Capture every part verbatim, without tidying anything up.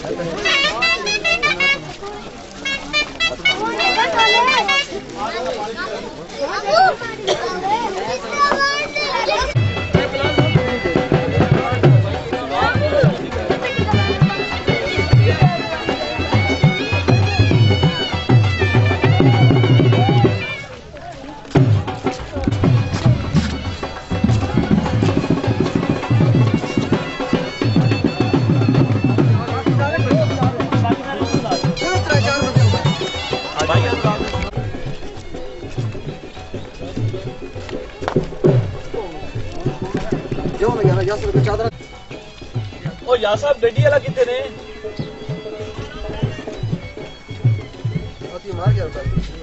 ओ यार साहब गड्डी वाला कितने ने अति मार गया था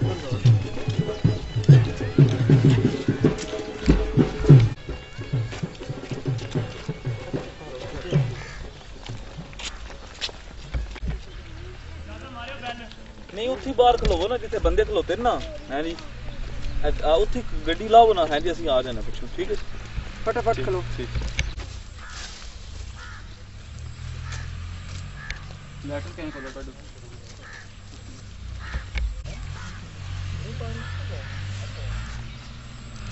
नहीं उठी बाहर खलोवो ना जिथे बंदे खलोते ना है जी उठी गड्डी लाओ ना है जी असं आ जाना पिछू ठीक है फटाफट खलो ठीक लेटर कहीं को कर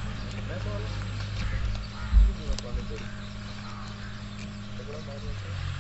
दो